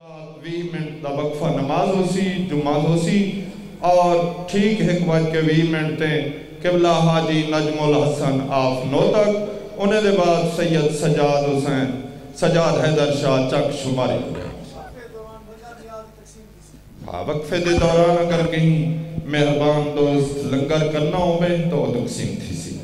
20 minute دا وقفہ نماز ہو سی جمعہ ہو سی اور ٹھیک 1:20 منٹ تے قبلہ حاجی نجم الحسن آف نو تک انہیں دے بعد سید سجاد حسین سجاد حیدر شاہ چک شماری وقفے دے دوران اگر کہیں مہربان دوست لنگر کرنا ہوئے تو تقسیم تھی سی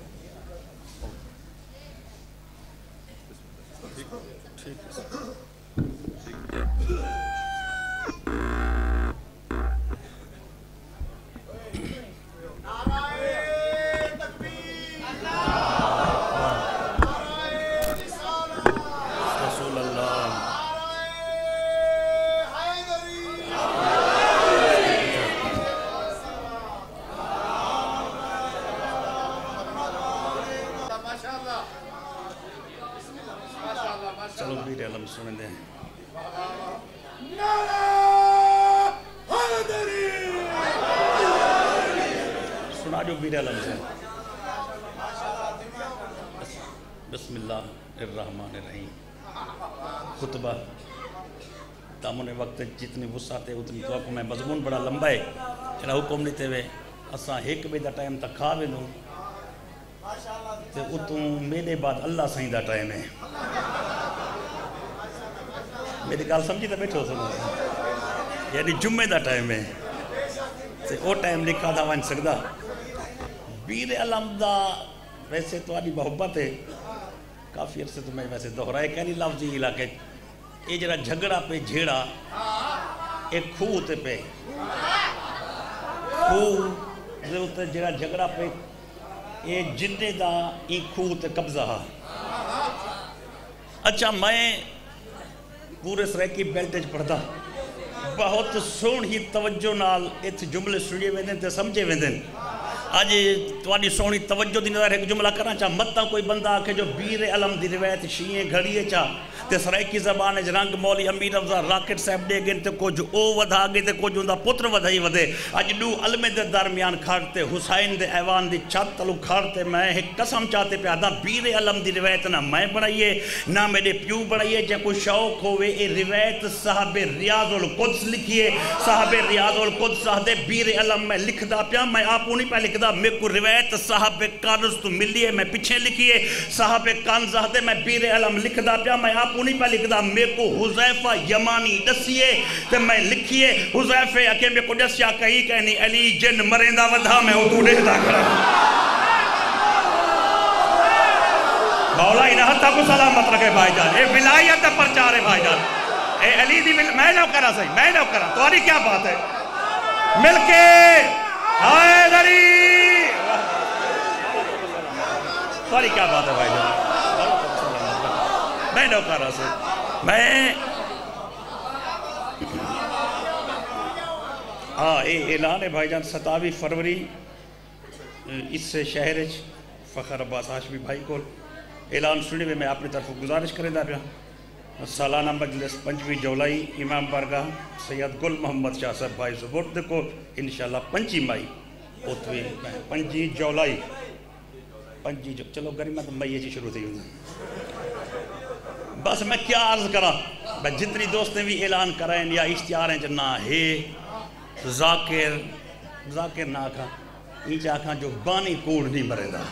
چلو بیر علم سنیں دیں سنا جو بیر علم سے بسم اللہ الرحمن الرحیم خطبہ دامن وقت جتنی وسعت ہے اتنی توقع میں مضمون بڑا لمبا ہے جڑا حکم نہیں تے وے اساں ایک بے دا ٹائم تک کھا وے دوں تے اتوں میرے بعد اللہ سائیں دا ٹائم ہے میری گال سمجھی تو بیٹھو سنو یعنی جمعے دا ٹائم ہے تے او ٹائم لکھا دا وان سکدا بیر علم دا ویسے تو آنی محبت ہے کافی عرصے تو میں ویسے دہرائے کہنی لفظی علاقے یہ جڑا جھگڑا پہ جھیڑا ایک خوہ تے پہ خوہ تے جڑا جھگڑا پہ یہ جننے دا این خوہ تے قبضہ ہا اچھا میں پورے سریکی بیلٹیج پڑھتا بہت سون ہی توجہ نال ایت جملے سنیے ویندن تے سمجھے ویندن آج توانی سونی توجہ دی نظر ایک جملہ کرنا چاہ مت کوئی بندہ آکھے جو بیر علم دی روایت شیئیں گھڑیے چاہ تے سرائکی زبان اج رنگ مولی امیر افضل راکٹ صاحب دے گئن تے کچھ او ودھا گئے تے کچھ اندہ پتر ودھائی ودھے اج دو علمے دے درمیان کھارتے حسین دے ایوان دی چھت تلو کھارتے میں ایک قسم چاہتے پہ آدھا بیر علم دی روایت نہ میں بڑھائیے نہ میرے پیو بڑھائیے جے کوئی شوق ہوئے اے روایت صاحب ریاض القدس لکھیے صاحب ریاض القدس صاحب بیر علم میں لکھ دا پیا میں آپ نہیں پہ لکھ دا میں کو روایت صاحب کانز تو ملی ہے میں پیچھے لکھیے صاحب کانز دے میں بیر علم لکھ دا پیا میں آپ نہیں پہ لکھ دا میں کو حضیفہ یمانی دسیے تے میں لکھیے حضیفہ اکے میں کو دسیا کہی کہنی علی جن مرندہ ودھا میں اتو دیکھتا کرا مولا انہا حتیٰ کو سلامت رکھے بھائی جان اے ولایت پرچارے بھائی جان اے علی دی میں نو کرا صحیح میں نو کرا تواری کیا بات ہے مل کے آئے دری تواری کیا بات ہے بھائی جان میں نو کرا صحیح میں اعلان ہے بھائی جان 27 فروری اس سے شہر فخر عباس ہاشمی بھائی کو اعلان سننے میں اپنی طرف گزارش کریں دا پیا سالانہ مجلس 5 جولائی امام بارگاہ سید گل محمد شاہ صاحب بھائی زبورد کو انشاءاللہ 5 مئی اوتوی 5 جولائی چلو گریمت مئی چی شروع تھی بس میں کیا عرض کرا میں جتنی دوست نے بھی اعلان کرائیں یا اشتہار ہیں جنہ ہے ذاکر نہ آکھا نیچے آکھا جو بانی کوڑ نہیں مرے دا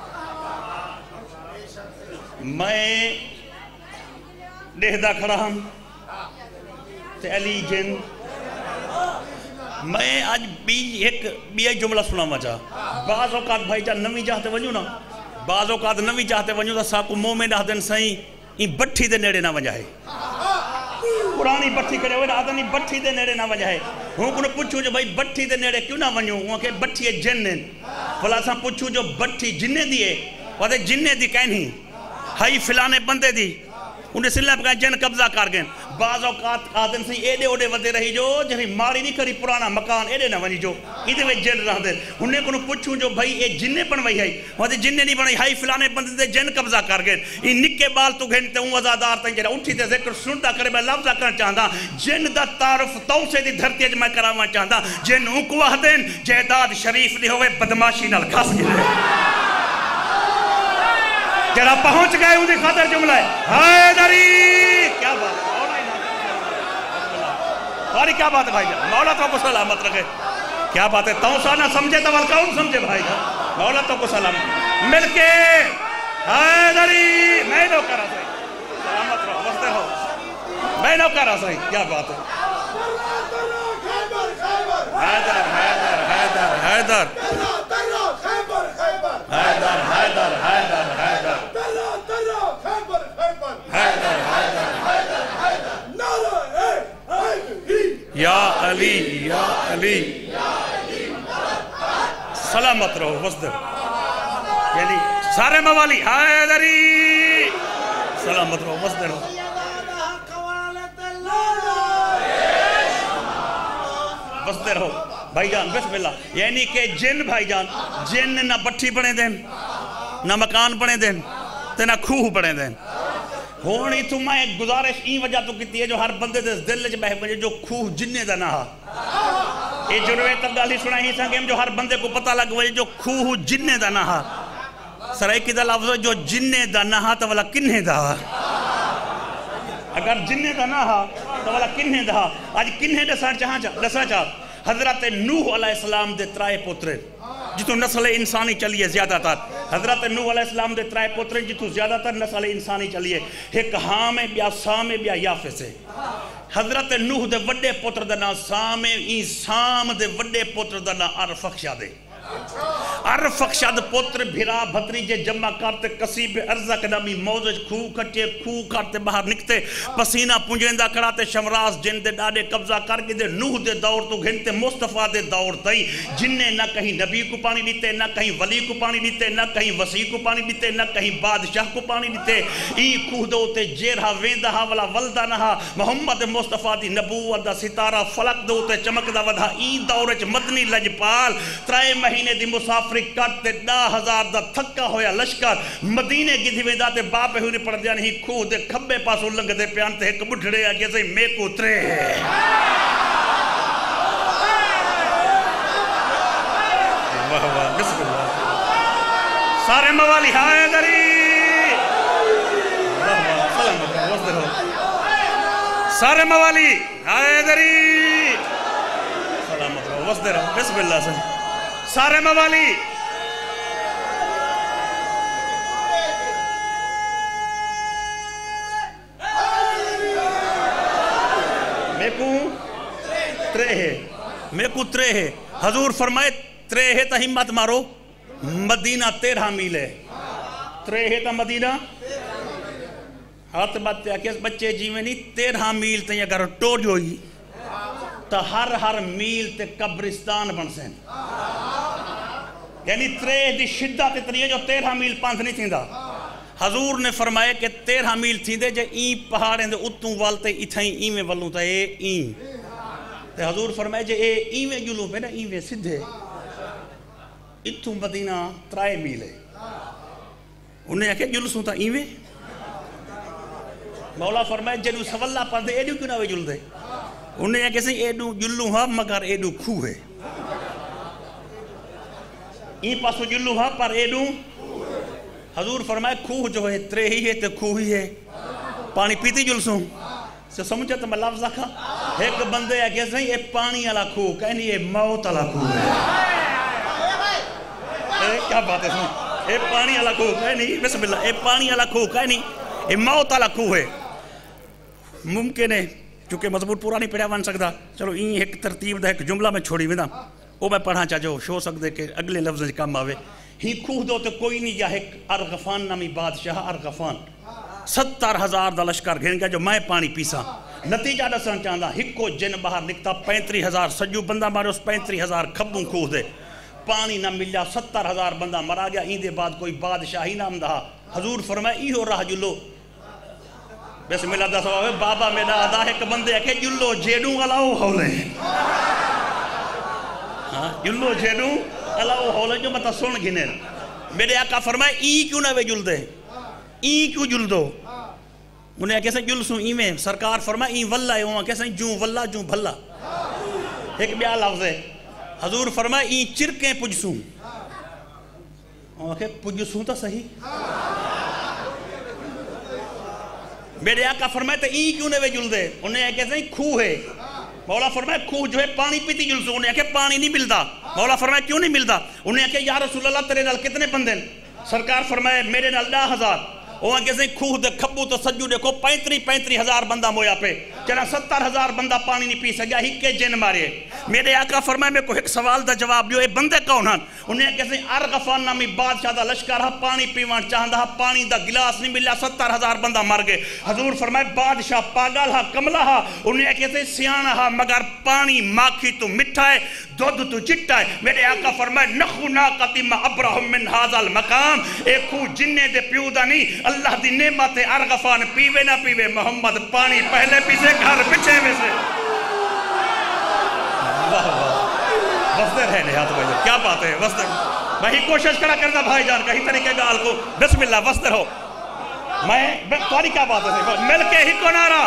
میں دیہدہ کھڑا ہم تے علی جن میں آج بھی جملہ سنا مچا بعض اوقات بھائی جان نوی چاہتے ونجو نا بعض اوقات نوی چاہتے ونجو دا ساکو مومن آدھن سائیں این بٹھی دے نیڑے نہ وجائے پرانی بٹھی کرے ہوئے آدھن این بٹھی دے نیڑے نہ وجائے ہوں کنو پوچھو جو بھائی بٹھی دے نیڑے کیوں نہ ونجو ہوں کہ بٹھی ہے جنن فلا ساں پوچھو جو بٹھی جننے دیئے وہاں جننے دی کہنی ہائی فلانے بندے دی انہیں سلنے پہ کہیں جن قبضہ کر گئن بعض اوقات آدھن سے ایڈے اوڈے ودے رہی جو جنہی ماری نہیں کری پرانا مکان ایڈے نہ ونی جو ایدے میں جن رہ دیں انہیں کنو پوچھوں جو بھائی اے جننے بنوائی ہے وہاں دے جننے نہیں بنوائی ہائی فلانے بندے دے جن قبضہ کر گئن این نکے بال تو گھنٹے ہوں وزادار تنگ جنہ اٹھی تے ذکر سنتا کرے میں لفظہ کرنا چاہتا جن دا تعارف تو سے دی دھرتی اج میں کراما چاہتا جن اکوہ دیں جہداد شریف دی ہوئے بدماشی نال کھاس گئے جڑا پہنچ گئے ان کی خاطر جملہ ہے حیدری کیا بات کیا بات ہے بھائی جان؟ مولا تو کو سلامت رکھے. کیا بات ہے؟ توسا نہ سمجھے تو کون سمجھے بھائی جان؟ مولا تو کو سلامت. مل کے حیدری میں نو کرا صحیح. سلامت رہو وستے رہو. میں نو کرا صحیح. کیا بات ہے؟ حیدر حیدر حیدر حیدر حیدر حیدر حیدر حیدر یا علی یا علی. سلامت رہو وسدر. یعنی سارے موالی حیدری سلامت رہو وسدر رہو. وسدر رہو بھائی جان. بسم اللہ. یعنی کہ جن بھائی جان جن نہ بٹھی بنے دیں نہ مکان بنے دیں تے نہ کھوہ بنے دیں. ہونی تو میں ایک گزارش این وجہ تو کیتی ہے جو ہر بندے دے دل چ بہ بجے جو کھوہ جننے دا نہ ہا. یہ جنوے تک گالی سنا ہی سنگے جو ہر بندے کو پتہ لگ وجے جو کھوہ جننے دا نہ ہا. سرائکی دا لفظ جو جننے دا نہ ہا تو والا کننے دا ہا. اگر جننے دا نہ ہا تو والا کننے دا ہا. آج کننے دسنا چاہ حضرت نوح علیہ السلام دے ترائے پوترے جتوں نسل انسانی چلیے زیادہ تر. حضرت نوح علیہ السلام دے ترائے پوترے جتوں زیادہ تر نسل انسانی چلیے. ایک حام ہے بیا سام ہے بیا یافس ہے. حضرت نوح دے وڈے پوتر دا نام سام ہے. این سام دے وڈے پوتر دا نام ارفخشاد ہے. ارفخشاد پوتر بھرا بھتریجے جمع کرتے قصیب ارزق نامی موزج کھو کٹے کھو کرتے باہر نکتے پسینہ پنجیندہ کراتے شمراز جن دے ڈاڑے قبضہ کر کے دے نوح دے دور تو گھنتے مصطفیٰ دے دور تائی جننے نہ کہیں نبی کو پانی دیتے نہ کہیں ولی کو پانی دیتے نہ کہیں وسیع کو پانی دیتے نہ کہیں بادشاہ کو پانی دیتے. ای کھو دوتے جیرہا ویندہا والا ولدہ نہا محمد مصطفیٰ دی نبوت دا ستارہ فلک دوتے چمک دا ودھا. ای دورچ مدنی لجپال ترائے مہینے دی مسافری کرتے 10,000 دا تھکا ہویا لشکر مدینے کی دھی ویندہ تے باپے ہوئی پڑھ دیا نہیں کھو دے کھبے پاسو لنگ دے پیانتے ایک بڑھڑے آگے سے میں کو ترے ہے. بسم اللہ. سارے موالی حیدری سارے موالی حیدری سلامت رہو وسدے رہو. بسم اللہ سے سارے موالی میں کو ترے ہے. حضور فرمائے ترے ہے تا ہمت مارو مدینہ 13 میل ہے. ترے ہے تا مدینہ ہاتھ بات کیا بچے جیویں نہیں 13 میل تے اگر ٹوڑ ہوئی تا ہر میل تے قبرستان بن سین. یعنی ترے دی شدت اتنی ہے جو 13 میل پانچ نہیں تھیندا. حضور نے فرمایا کہ 13 میل تھیندے جے این پہاڑیں دے اتوں والتے اتھائیں ایویں والوں تا اے این تے حضور فرمایا جے اے ایویں جلوں پہ نا ایویں سدھے اتوں مدینہ 3 میل ہے. انہیں آکھے جلسوں تا ایویں. مولا فرمایا جنو سواللہ پر دے ایڈو کیوں نہ وے جل دے. انہیں آکھے سے ایڈو جلوں ہاں مگر ایڈو کھو ہے. این پاسو جلوں ہاں پر ایڈو. حضور فرمائے کھوہ جو ہے 3 ہی ہے تے کھوہ ہی ہے. پانی پیتی جلسوں سے سمجھا تو میں لفظ رکھا. ایک بندے ہے کہتے ہیں یہ پانی والا کھوہ کہنی یہ موت والا کھوہ ہے. کیا بات ہے سن یہ پانی والا کھوہ کہنی بسم اللہ یہ پانی والا کھوہ کہنی یہ موت والا کھوہ ہے. ممکن ہے چونکہ مضبوط پورا نہیں پڑھا بن سکتا. چلو این ایک ترتیب دا ایک جملہ میں چھوڑی وینا وہ میں پڑھا چاہو شو سکتے کہ اگلے لفظ کام آوے. ہی کھوہ دو تو کوئی نہیں یا ایک ارغفان نامی بادشاہ ارغفان 70,000 دا لشکر گھن گیا جو میں پانی پیسا. نتیجہ دسنا چاہتا ہکو جن باہر نکتا 35,000 سجو بندہ مارے اس 35,000 کھبوں کھوہ دے پانی نہ ملیا 70,000 بندہ مرا گیا. این دے بعد کوئی بادشاہی نام دہا. حضور فرمائے ایہو راہ جلو بسم اللہ دا سواب بابا میرا آدھا ایک بندے ہے کہ جلو جیڑوں علاو ہولے جلو جیڑوں علاو ہولے جو مطا سن گھنے. میرے آقا فرمائے این کیوں نہ وے جل دے این کیوں جل دو. انہیں کیسے جل سوں این میں سرکار فرمائے این واللہ ہے وہاں کیسے جوں واللہ جوں بھلا. ایک بیا لفظ ہے. حضور فرمائے این چرکیں پجسوں وہاں کہ پجسوں تا صحیح. میرے آقا فرمائے تو این کیوں نہ وے جل دے. انہیں کہتے ہیں کھوہ ہے مولا فرمائے خوہ جو ہے پانی پیتی جلسو. انہیں کہ پانی نہیں ملتا. مولا فرمائے کیوں نہیں ملتا؟ انہیں کہ یا رسول اللہ تیرے نال کتنے بندے ہیں؟ سرکار فرمائے میرے نال 10,000. وہ کہتے ہیں خوہ دے کھبو تو سجو دیکھو 35,000 بندہ مویا پہ چلا 70,000 بندہ پانی نہیں پی سکیا ہی کے جن مارے. میرے آقا فرمائے میں کو ایک سوال دا جواب دیو. اے بندے کون ہیں؟ انہیں کہتے ہیں ارغفان نامی بادشاہ دا لشکر ہے پانی پیوان چاہندہ پانی دا گلاس نہیں ملا 70,000 بندہ مر گئے. حضور فرمائے بادشاہ پاگل ہے کملا ہے. انہیں کہتے ہیں سیانا ہے مگر پانی ماکھی تو مٹھا ہے دودھ تو چٹا ہے. میرے آقا فرمائے نخو ناقتی ما ابرہم من هذا المقام. ایک خوہ جننے دے پیودا نہیں اللہ دی نعمت ارغفان پیوے نہ پیوے محمد پانی پہلے پیسے گھر پچھے میں سے. وصدر ہے نہات بھائی کیا بات ہے وصدر بھائی کوشش کرنا بھائی جان کہیں طریقے گال کو بسم اللہ وصدر ہو. میں تاری کیا بات ہے مل کے ہی کو نارا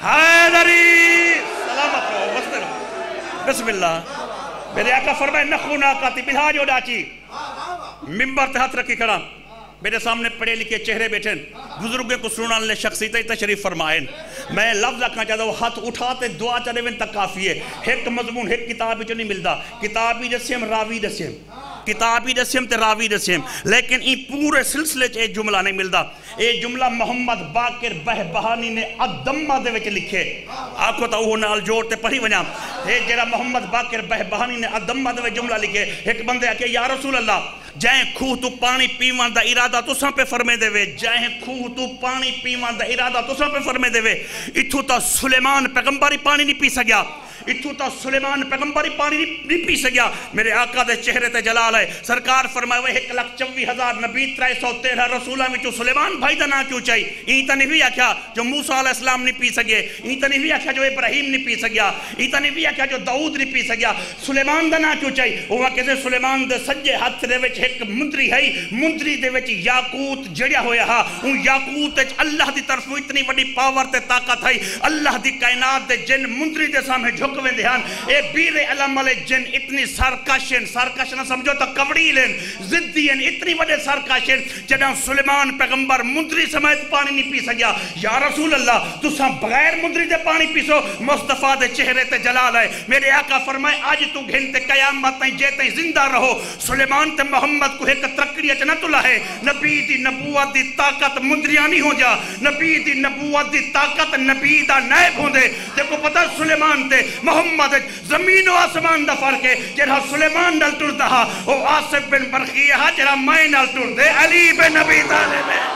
حیدری سلامت ہو وصدر ہو بسم اللہ. میرے آقا فرمائے نخو ناقاتی بلہا جو ڈاچی ممبر تے ہاتھ رکھی کھڑا. میرے سامنے پڑھے لکھے چہرے بیٹھیں بزرگوں کو سننے لے شخصیتیں تشریف فرمائیں. میں لفظ رکھنا چاہتا ہوں ہاتھ اٹھاتے دعا چلے وین تک کافی ہے. ایک مضمون ایک کتاب جو نہیں ملتا. کتابی دسیم راوی دسیم کتابی دسیم تے راوی دسیم لیکن این پورے سلسلے چ ایک جملہ نہیں ملتا. اے جملہ محمد باقر بہبہانی نے ادمہ دے وچ لکھے. آکھو تا وہ نال جوڑ تے پڑھی ونجا. اے جڑا محمد باقر بہبہانی نے ادمہ دے وچ جملہ لکھے. ایک بندے آ کہ یا رسول اللہ جائیں خوہ تو پانی پیوان دا ارادہ تو ساں پہ فرمے دے وے. جائیں خوہ تو پانی پیوان دا ارادہ تو ساں پہ فرمے دے وے. اتھو تا سلیمان پیغمبری پانی نہیں پی سکیا. اتھو تا سلیمان پیغمبری پانی نہیں پی سکیا. میرے آقا دے چہرے تے جلال ہے. سرکار فرمائے وہ 1,24,000 نبی 313 رسولہ میں جو سلیمان بھائی دا نا کیوں چاہی. این تا نہیں بھی آکھا جو موسیٰ علیہ السلام نہیں پی سکے. این تا نہیں بھی آکھا جو ابراہیم نہیں پی سکیا. این تا نہیں بھی آکھا جو داؤد نہیں پی سکیا. سلیمان دا نا کیوں چاہی. وہ کہتے سلیمان دے سجے ہاتھ دے وچ ایک مندری ہے. مندری دے وچ یاقوت جڑیا ہویا ہا. ان یاقوت اللہ دی طرف اتنی بڑی پاور تے طاقت ہے. اللہ دی کائنات دے جن مندری دے سامنے جھک ویندے ہن. اے بیر علم والے جن اتنی سرکشن نہ سمجھو تو کبڑی لین ضدین اتنی بڑے سرکشن جنہاں سلیمان پیغمبر مندری سمیت پانی نہیں پی سکیا. یا رسول اللہ تساں بغیر مندری دے پانی پیسو. مصطفیٰ دے چہرے تے جلال ہے. میرے آقا فرمائے آج تو گھنتے قیامت تائیں جے تائیں زندہ رہو. سلیمان تے محمد کو ایک ترکڑی اچنا تلا ہے. نبی دی نبوت دی طاقت مندریاں نہیں ہو جا. نبی دی نبوت دی طاقت نبی دا نائب ہوں دے. دیکھو پتہ سلیمان تے محمد زمین و آسمان دا فرق ہے. جرہا سلیمان نال ٹر دہا او آصف بن برخیہ ہا جرہا مائے نال ٹر دے علی بن نبی طالب ہے.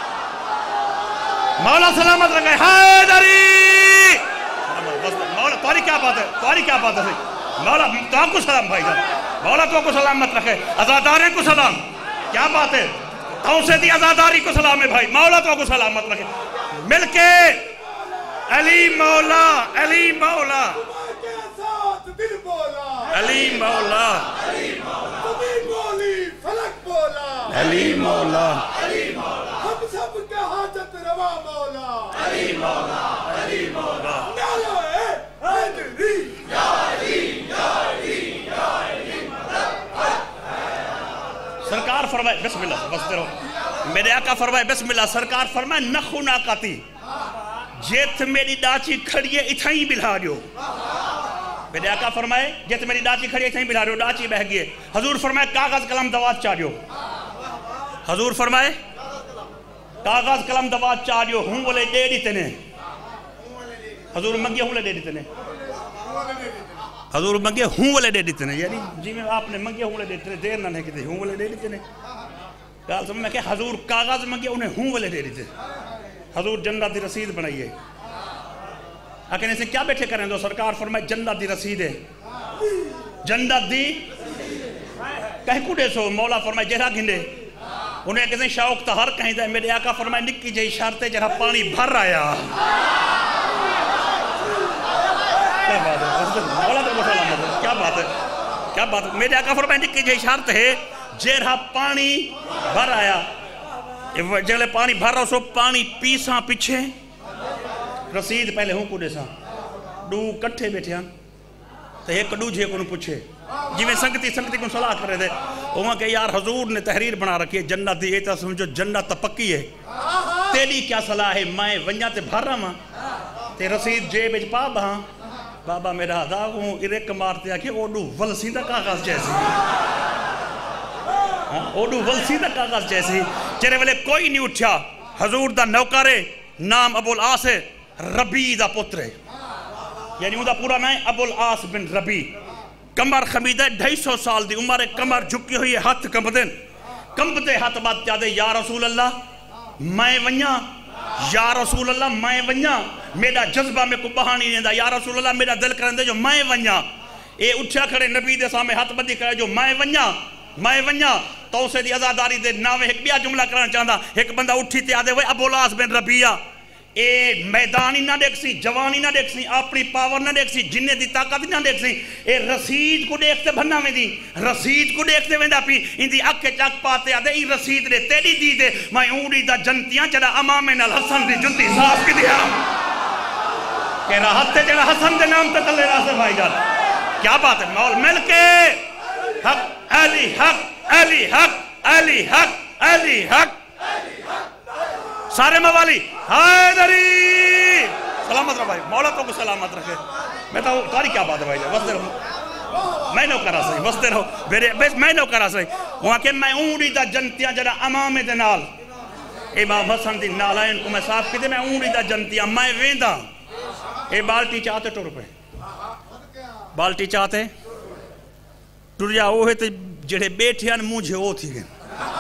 مولا سلامت رکھے حیدری مولا تواری کیا بات ہے تواری کیا بات ہے مولا تو آپ کو سلام بھائی جان. مولا تو آپ کو سلامت رکھے. عزادارے کو سلام کیا بات ہے تو سے دی عزاداری کو سلام ہے بھائی. مولا تو آپ کو سلامت رکھے. مل کے علی مولا علی مولا علی مولا علی مولا ہم سب کے حاجت روا مولا علی مولا علی مولا نعرہ حیدری یا علی یا علی یا علی. سرکار فرمائے بسم اللہ بستے رہو. میرے آقا فرمائے بسم اللہ. سرکار فرمائے نخو ناقاتی جیت میری ڈاچی کھڑیے اتھائیں بلھا دیو. میرے آقا فرمائے جیت میری ڈاچی کھڑیے اتھائیں بلھا دیو. ڈاچی بہ گئے. حضور فرمائے کاغذ قلم دوات چاہ دیو. حضور فرمائے کاغذ قلم دوات چاہ دیو. ہوں والے دے دیتے نے. حضور منگے ہوں والے دے دیتے نے. حضور منگے ہوں والے دے دیتے نے. یعنی جی میں آپ نے منگے ہوں والے دے دیتے نے. دیر نہ کہتے ہوں والے دے دیتے نے. کال سمجھ میں کہ حضور کاغذ منگے انہیں ہوں والے دے دیتے. حضور جنت دی رسید بنائیے. آکھیں اسے کیا بیٹھے کریں دو. سرکار فرمائے جنت دی رسید ہے. جنت دی کہیں کڑے سو. مولا فرمائے جہاں گھنڈے انہیں کہتے ہیں شوق تا ہر کہیں دے. میرے آقا فرمائے نکی جہی شرطے جہاں پانی بھر آیا. کیا بات ہے مولا تو مسلم ہے. کیا بات ہے کیا بات ہے. میرے آقا فرمائے نکی جہی شرط ہے جہاں پانی بھر آیا. جگلے پانی بھر رہا سو پانی پیساں پیچھے رسید پہلے ہوں کڑے ساں ڈو کٹھے بیٹھے ہیں. تو ایک ڈو جھے کو پوچھے جی میں سنگتی کو صلاح کر رہے تھے. وہاں کہ یار حضور نے تحریر بنا رکھی ہے جنت دی. ایتا سمجھو جنت تا پکی ہے. تیری کیا صلاح ہے میں ونجا تے بھر رہا ماں تے رسید جے بیچ پا بہاں بابا میرا آدھا وہ ارک مارتے آکے اوڈو ولسی دا کاغذ جیسی اوڈو ولسی دا کاغذ جیسی چرے والے کوئی نہیں اٹھیا حضور دا نوکارے نام ابو العاص ربی دا پترے یعنی وہ دا پورا نام ہے ابو العاص بن ربی کمر خمیدہ 250 سال دی عمر کمر جھکی ہوئی ہے ہاتھ کمبدن کمبتے ہاتھ بات کیا دے یا رسول اللہ میں ونیا یا رسول اللہ میں ونیا میرا جذبہ میں کو بہانی نہیں دا یا رسول اللہ میرا دل کرن دے جو میں ونیا اے اٹھیا کھڑے نبی دے سامنے ہاتھ بدی کرے جو میں ونیا تو اسے دی ازاداری دے ناوے ایک بیا جملہ کرنا چاہتا ایک بندہ اٹھی تے آدھے وہ ابو العاص بن ربیہ اے میدانی نہ دیکھ سی جوانی نہ دیکھ سی اپنی پاور نہ دیکھ سی جننے دی طاقت نہ دیکھ سی اے رسید کو دیکھتے بھننا میں دی رسید کو دیکھتے ویندہ پی ان دی اکھے چاک پاتے آدھے ای رسید دے تیری دی دے میں اونڈی دا جنتیاں چڑا امامین الحسن دی جنتی صاف کی دیا کہ راحت تے چڑا حسن دے نام تے تلے راسے بھائی جان کیا بات ہے مول مل کے حق علی حق علی حق علی حق علی حق سارے موالی حیدری سلامت رہا بھائی مولا تو کو سلامت رکھے میں تو تاری کیا بات ہے بھائی جان وستے رہو میں نو کرا سہی وستے رہو میں نو کرا سہی وہاں کہ میں اونڈی دا جنتیاں جڑا امام دے نال امام حسن دی نالائن کو میں صاف کی دے میں اونڈی دا جنتیاں میں ویندہ اے بالٹی چاہتے ٹور پہ بالٹی چاہتے ٹور جا اوہے تے جڑے بیٹھے ہیں مجھے وہ تھی گئے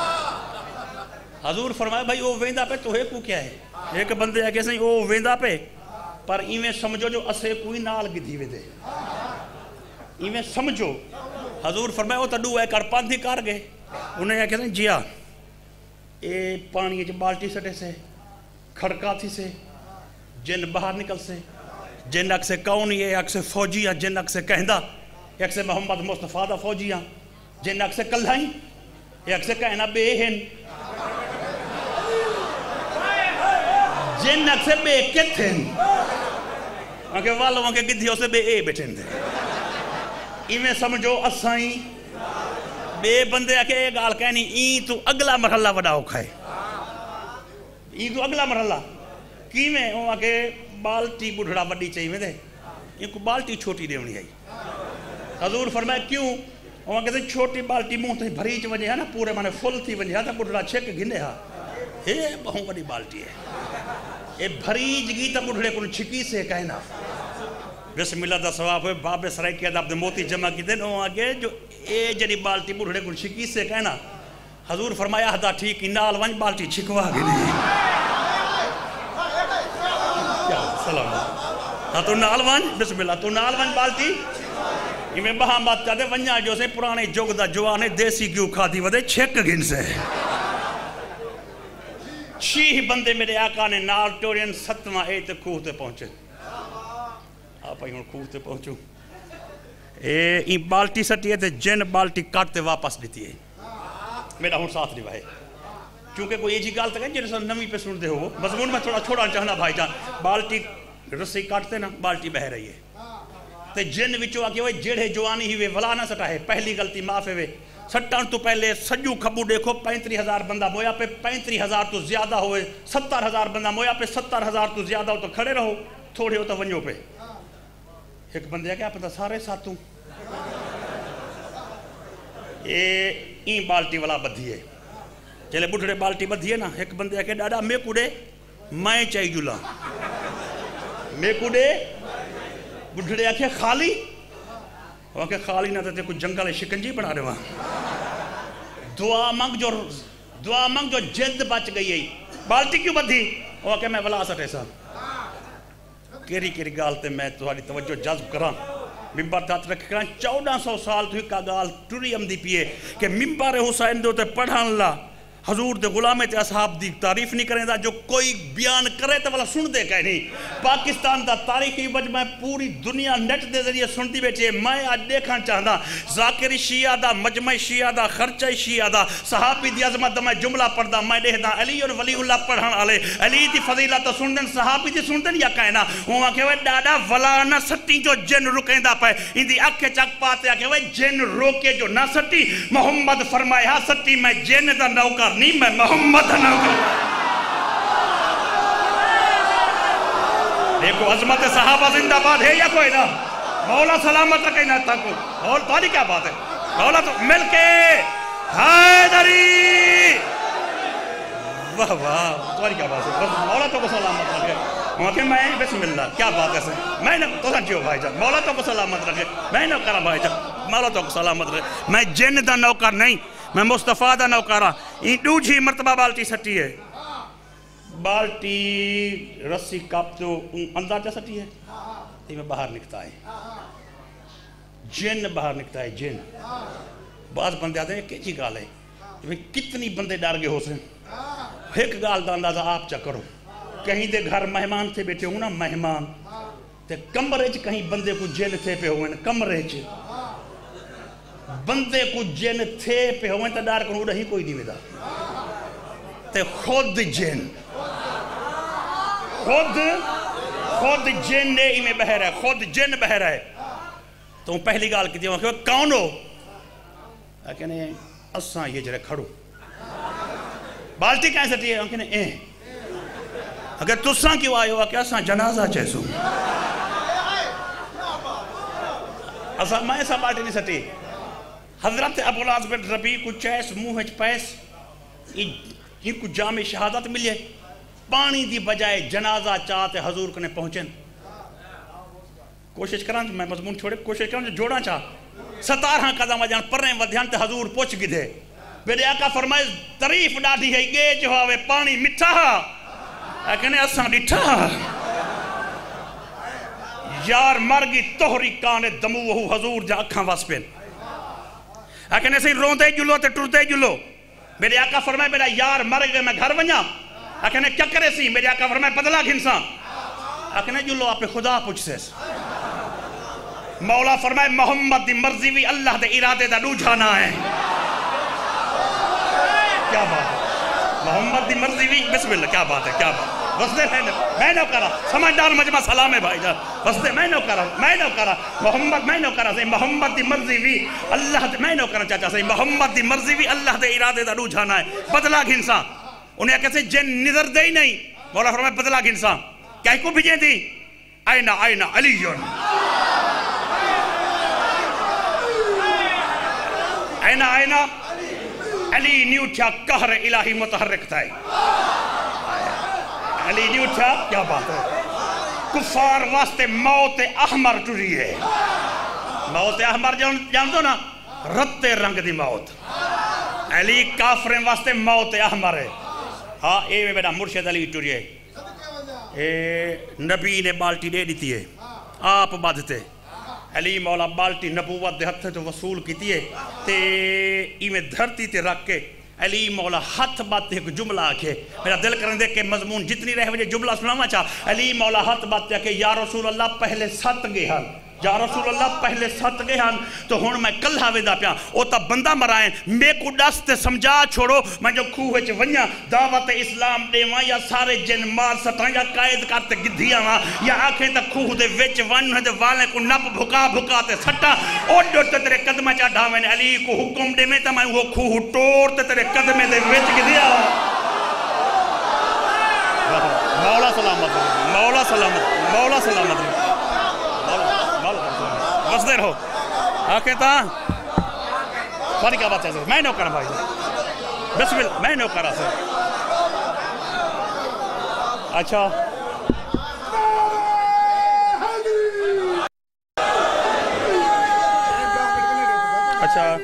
حضور فرمائے بھائی وہ ویندہ پہ تو ہے کو کیا ہے ایک بندے ہے کیسے وہ ویندہ پہ پر ایمیں سمجھو جو اسے کوئی نال گدھی وے دے ایمیں سمجھو حضور فرمائے وہ تڈو ہے کر پاندھی کر گئے انہیں ہے کیسے جیا اے پانی جو بالٹی سٹے سے کھڑکا تھی سے جن باہر نکل سے جن اک سے کونی ہے اک سے فوجیاں جن اک سے کہندہ ایک سے محمد مصطفیٰ دا فوجیاں جن اک سے کلھائیں ایک سے کہنا بے ہن جن اک سے بے کتھن آنکہ والوں کے گدھیوں سے بے اے بیٹھن دے ایمیں سمجھو اسائیں بے بندے آکے ایک گال کہنی این تو اگلا مرحلہ وڈا ہو کھائے این تو اگلا مرحلہ کی میں وہ آکے بالٹی بڑھڑا وڈی چاہیے میں دے یہ کو بالٹی چھوٹی دے ہونی آئی حضور فرمائے کیوں وہ آکے چھوٹی بالٹی موں تو بھریچ وجہ ہے نا پورے مانے فل تھی وجہ ہے تا بڑھڑا چھک گھنے ہاں یہ بہوں بڑی بالٹی ہے یہ بھریچ گی تا بڑھڑے کو چھکی سے کہنا بسم اللہ دا ثواب ہوئے باب سرائی کیا دا عبد موتی جمع کی دن وہ آگے جو اے جڑی بالٹی بڑھڑے کو چھکی سے کہنا حضور فرمایا ہدا ٹھیک نال ونج بالٹی چھکوا گی نہیں سلام ہاں تو نال ونج بسم اللہ تو نال ونج بالٹی یہ میں بہام بات چاہتے ونجا جو سے پرانے جوگ دا جوانے دیسی کیوں کھا دی ودے چھک گن سے 6 بندے میرے آقا نے نال ٹورین 7واں اے تے کوہ تے پہنچے آپ آئی ہوں کوہ تے پہنچو اے بالٹی سٹی ہے تے جن بالٹی کاٹتے واپس دیتی ہے میرا ہوں ساتھ نہیں بھائی کیونکہ کوئی یہ جی گال تک ہے جنہیں سن نمی پہ سن دے ہو مضمون میں تھوڑا چھوڑا چاہنا بھائی جان بالٹی رسی کاٹتے نا بالٹی بہ رہی ہے تے جن وچو آکے ہوئے جڑے جوانی ہی وے ولا نہ سٹا ہے پہلی غلطی معاف ہے وے سٹان تو پہلے سجو کھبو دیکھو 35,000 بندہ مویا پہ 35,000 تو زیادہ ہوئے 70,000 بندہ مویا پہ 70,000 تو زیادہ ہو تو کھڑے رہو تھوڑے ہو تو ونجو پہ ایک بندے ہے کیا پتہ سارے ساتھوں این بالٹی والا بدھی ہے چلے بڑھڑے بالٹی بدھی ہے نا ایک بندے ہے کہ ڈاڈا میں کڑے میں چاہی جلا میں کڑے بڑھڑے آکھے خالی وہ کہ خالی نہ تے کچھ جنگل شکنجی بنا رہے وہاں دعا مانگ جو جد بچ گئی ہے بالٹی کیوں بدھی وہ کہ میں ولا سٹے سا کیری گال تے میں تمہاری توجہ جذب کراں ممبر دات رکھ کراں 1400 سال تو کا گال ٹوری امدی پیے کہ ممبر حسین دو تے پڑھان لا حضور دے غلامے تے اصحاب دی تعریف نہیں کریں دا جو کوئی بیان کرے تو والا سن دے کہیں نہیں پاکستان دا تاریخی مجمع پوری دنیا نیٹ دے ذریعے سنتی بیٹھے میں آج دیکھاں چاہتا ذاکری شیعہ دا مجمع شیعہ دا خرچہ شیعہ دا صحابی دی عظمت دا میں جملہ پڑھ دا میں دیکھ دا علی اور ولی اللہ پڑھان آلے علی دی فضیلت سن دن صحابی دی سن دن یا کہنا وہاں کہ وہ ڈاڈا ولا نہ سٹی جو جن رکیں دا پائے ان دی اکھے چک پاتے کہ وہ جن روکے جو نہ سٹی محمد فرمایا سٹی میں جن دا نوکر نہیں میں محمد نوکر دیکھو عظمت صحابہ زندہ باد ہے یا کوئی نہ مولا سلامت رکھے نہ تک اور تاری کیا بات ہے مولا تو مل کے حیدری واہ واہ تاری کیا بات ہے مولا تو کو سلامت رکھے موقع میں بسم اللہ کیا بات ہے سے میں نے تو سنچیو بھائی جان مولا تو کو سلامت رکھے میں نے کرا بھائی جان مولا تو کو سلامت رکھے میں جن دا نوکر نہیں میں مصطفیٰ دا نوکرہ این دوجھی مرتبہ بالٹی سٹی ہے بالٹی رسی کپ تو اندر جا سٹی ہے یہ میں باہر نکتا ہے جن باہر نکتا ہے جن بعض بندے آتے ہیں کیچی گال ہے کتنی بندے ڈار گئے ہو سے ایک گال دا اندازہ آپ چا کرو کہیں دے گھر مہمان تھے بیٹھے ہوں نا مہمان تے کمرے چ کہیں بندے کو جن تھے پہ ہوئے کمرے چ بندے کو جن تھے پہ ہوئے تا ڈار کنو رہی کوئی نہیں ویدہ تے خود جن خود جن نے میں بہہ رہا ہے خود جن بہہ رہا ہے تو پہلی گال کی دیوں کہ کون ہو کہنے اساں یہ جرے کھڑو بالٹی کہیں سٹی ہے کہنے اگر تساں کیوں آئے ہوا کہ اساں جنازہ چیسو اساں میں ایسا بالٹی نہیں سٹی حضرت ابوالعاص بن ربیع کو چیس منہ وچ پیس یہ کو جامع شہادت ملے پانی دی بجائے جنازہ چاہتے حضور کنے پہنچیں کوشش کران میں مضمون چھوڑے کوشش کران جو جوڑا چاہ 17 قدم وجان پرنے ودھیان تے حضور پوچھ گدھے میرے آقا فرمائے تعریف ڈاڈی ہے گے جو ہوئے پانی مٹھا کہنے اساں ڈٹھا یار مرگی توہری کانے دمو وہو حضور جا اکھاں واس پین کہنے سے روندے جلو تے ٹردے جلو میرے آقا فرمائے میرا یار مر گئے میں گھر ونجا کہنے کیا کرے سی میرے آقا فرمائے بدلا گھنساں کہنے جلو آپ خدا پوچھ سے مولا فرمائے محمد دی مرضی بھی اللہ دے ارادے دا روجھانا ہے کیا بات ہے محمد دی مرضی بھی بسم اللہ کیا بات ہے کیا بات وسدے میں نہ کرا سمجھدار مجمع سلام ہے بھائی جان وسدے میں نہ کرا محمد میں نہ کرا سے محمد دی مرضی بھی اللہ دے میں نہ کرا چاچا سے محمد دی مرضی بھی اللہ دے ارادے دا روجھانا ہے بدلا گھنساں انہیں کہتے جن نظر دے ہی نہیں مولا فرمائے بدلا گھنساں کیا کو بھیجیں تھی آئینہ علیون آئینہ علی نیوٹھا قہر الہی متحرک تھا علی نیوٹھا کیا بات ہے کفار واسطے موت احمر ٹری ہے موت احمر جان دو نا رتے رنگ دی موت علی کافرین واسطے موت احمر ہے ہاں اے میں بیٹا مرشد علی ٹری ہے نبی نے بالٹی دے دیتی ہے آپ باندھتے علی مولا بالٹی نبوت دے ہتھے تو وصول کیتی ہے تے ایمیں دھرتی تے رکھ کے علی مولا ہاتھ باتے ایک جملہ آکھے میرا دل کرنے دے کہ مضمون جتنی رہے وجہ جملہ سناما چاہ علی مولا ہاتھ باتے کہ یا رسول اللہ پہلے 7 گئے ہن یا رسول اللہ پہلے 7 گئے ہن تو ہون میں کل ہاوے دا پیا او تا بندہ مرائیں میں کو ڈستے سمجھا چھوڑو میں جو کھوہ چ ونیا دعوت اسلام دے وہاں یا سارے جن مار سٹاں یا قائد کرتے گدھیاں وہاں یا آنکھیں تا کھوہ دے وچ ون دے والے کو نپ بھکا تے سٹا او ڈوٹ تیرے قدمہ چا ڈھاویں علی کو حکم دے میں تا میں وہ کھوہ ٹوڑ تے تیرے قدمے دے وچ گدھیا مولا سلامت مولا سلامت مولا سلامت وسدے رہو آکھیں تا فاری کیا بات ہے میں نو کرا بھائی بسم اللہ میں نو کرا سر اچھا اچھا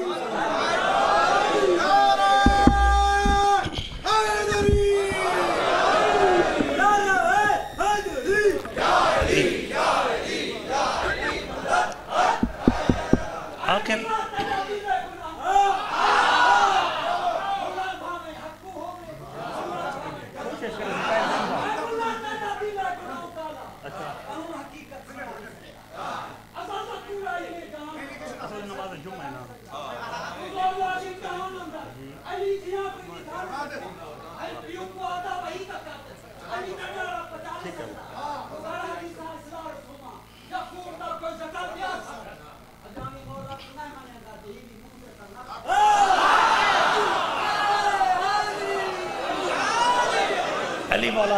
علی مولا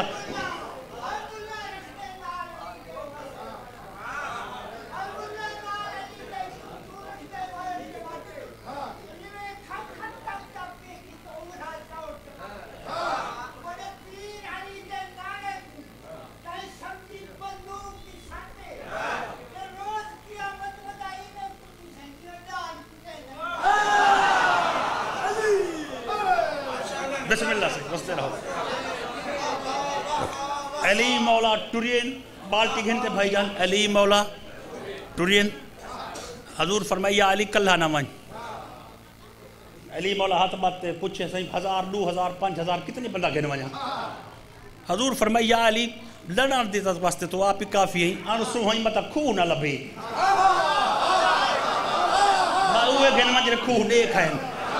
بسم اللہ سے بستے رہو. علی مولا ٹورین بالٹی گھنتے بھائی جان. علی مولا ٹورین حضور فرمائی یا علی کلہ نہ ون. علی مولا ہاتھ بات پوچھے صحیح 1000 2000 5000 کتنے بندہ گھن وجہ. حضور فرمائی یا علی لڑن دیتا واسطے تو آپ ہی کافی ہیں. انسو ہیں مطلب خوہ نہ لبے اوے گھن وجہ خوہ دیکھ ہیں.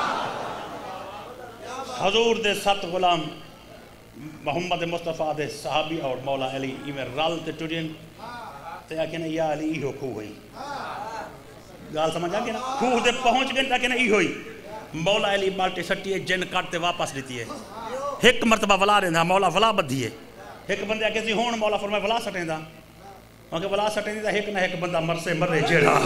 حضور دے 7 غلام محمد مصطفیٰ دے صحابی اور مولا علی ایویں رال تے ٹرین تے آکھیں یا علی ایہو خوہ ہوئی. گال سمجھ آگے نا خوہ دے پہنچ گئے تاکہ نا ایہو ہوئی. مولا علی بالٹی سٹی ہے جن کاٹتے واپس لیتی ہے. ایک مرتبہ ولا رہندا مولا ولا بدھی ہے. ایک بندے آکے سی ہون مولا فرمائے ولا سٹیں دا آکے ولا سٹیں دا ایک نہ ایک بندہ مرسے مرے جیڑا.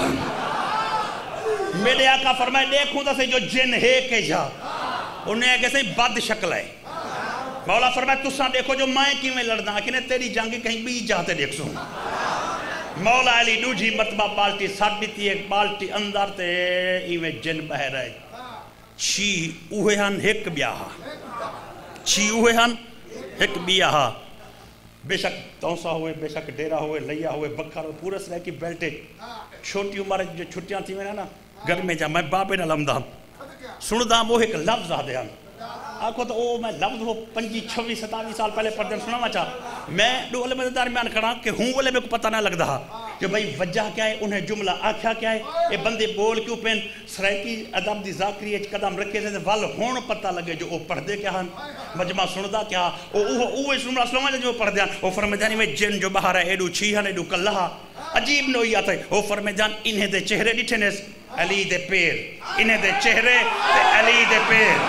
میرے آقا فرمائے دیکھوں دا سے جو جن ہے کہ جا انہیں آگے سے بد شکل ہے. مولا فرمائے تساں دیکھو جو میں کی میں لڑنا آکے تیری جنگی کہیں بھی جاتے دیکھ سوں. مولا علی دوجی مرتبہ بالٹی سٹ دیتی ہے. بالٹی اندر تے ایویں جن بہ رہے چھی اوہے ہن ایک بیاہا چھی اوہے ہن ایک بیاہا. بے شک تونسا ہوئے بے شک ڈیرا ہوئے لیا ہوئے بکھر ہوئے پورے سرے کی بیلٹے چھوٹی عمر جو چھٹیاں تھی میں نا گھر میں جا میں بابے نہ لمدہ سندہ وہ ایک لفظ آدھے ہن. آکھو تو او میں لفظ وہ 25 26 27 سال پہلے پڑھ دیں سنا چاہ میں دو علم درمیان کھڑا کہ ہوں والے میں کو پتہ نہ لگ رہا کہ بھئی وجہ کیا ہے انہیں جملہ آکھا کیا ہے یہ بندے بول کیوں پین سرائکی ادب دی ذاکری ایچ قدم رکھے سے وال ہون پتہ لگے جو او پڑھ دے کیا ہن مجمع سندہ کیا اوہ سنمہ اسلامہ جو پڑھ دیں او فرمائے جانی میں جن جو باہر ہے ایڈو چھیہن ایڈو کلہا عجیب نوئی آتا ہے. او فرمائے جان انہیں دے چہرے ڈٹھنیس علی دے پیر انہیں دے چہرے تے علی دے پیر.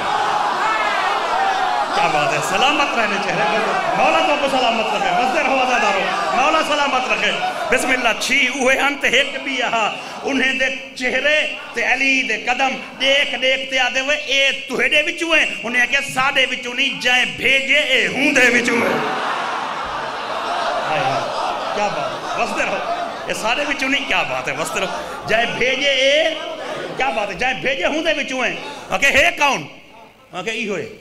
کیا بات ہے سلامت رہنے چہرے مولا تو کو سلامت رکھے بستے رہو آزادارو مولا سلامت رکھے. بسم اللہ چھی اوہے ہن تے ایک بھی یہاں انہیں دے چہرے تے علی دے قدم دیکھ دیکھتے آدھے ہوئے اے توہے وچوں ہیں انہیں کہ ساڑے وچوں نہیں جائیں بھیجے اے ہوں دے وچوں ہیں. کیا بات بستے رہو یہ سارے وچوں نہیں. کیا بات ہے بستے رہو جائیں بھیجے اے کیا بات ہے جائیں بھیجے ہوں دے وچوں ہیں. کہ ہے کون کہ ای ہوئے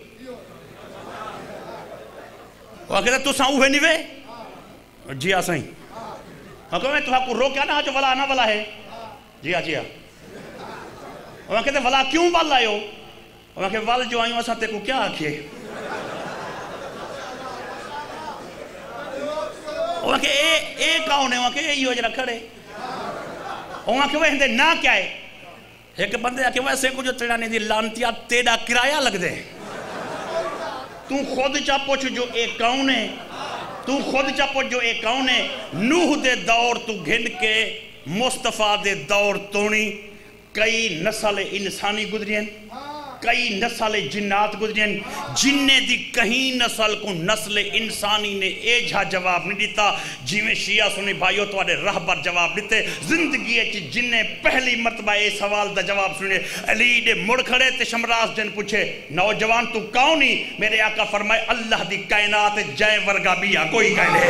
وہ کہتا تو ساں اوہے نیوے جی ہاں سائیں کہ میں تو آپ کو روکیا نا جو ولا آنا ولا ہے جی ہاں جی ہاں. وہ کہتے ولا کیوں وال آئے ہو وہ کہ وال جو آئیوں ساتھ کو کیا آکھئے وہ کہ اے کون ہے وہ کہ یہ جرہ کھڑے وہ کہ وہ ہندے نا کیا ہے ایک بندے آکے ویسے کو جو تیڑانے دی لانتیا تیڑا کرایہ لگ دے. تو خود چا پوچھ جو ایک کون ہے تو خود چا پوچھ جو ایک کون ہے. نوح دے دور تو گھن کے مصطفیٰ دے دور تونی کئی نسل انسانی گزرین کئی نسل جنات گزرین جننے دی کہیں نسل کو نسل انسانی نے ایجھا جواب نہیں دیتا جی میں شیعہ سنی بھائیو تو آڑے رہبر جواب دیتے. زندگی اچھی جننے پہلی مرتبہ اے سوال دا جواب سنے علی دے مڑ کھڑے تے شمراز جن پوچھے نوجوان تو کونی میرے آقا فرمائے اللہ دی کائنات جائے ورگا بیا کوئی کہنے